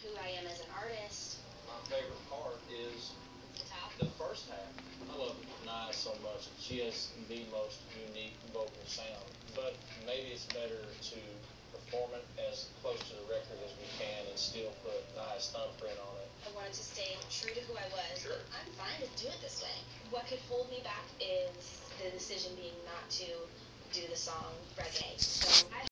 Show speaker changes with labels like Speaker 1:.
Speaker 1: who I am as an artist.
Speaker 2: My favorite part is
Speaker 1: The top.
Speaker 2: the first half. I love Nia so much. She has the most unique vocal sound. But maybe it's better to perform it as close to the record as we can and still put Nia's thumbprint on it.
Speaker 1: I wanted to stay true to who I was.
Speaker 2: Sure.
Speaker 1: I'm fine to do it this way. What could hold me back is the decision being not to do the song reggae. So I